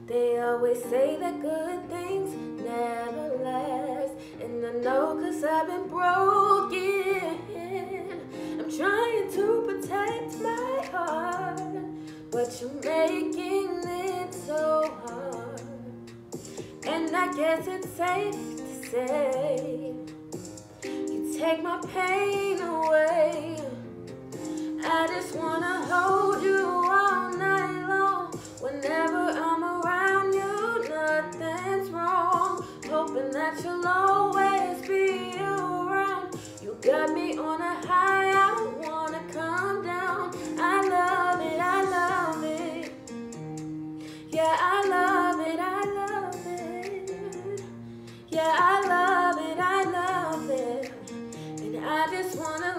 They always say that good things never last, and I know 'cause I've been broken. I'm trying to protect my heart, but you're making it so hard. And I guess it's safe to say you take my pain away. I just wanna hold you all night long. Whenever I'm around you, nothing's wrong. Hoping that you'll always be around. You got me on a high, I don't wanna come down. I love it, I love it. Yeah, I love it, I love it. Yeah, I love it, I love it. And I just wanna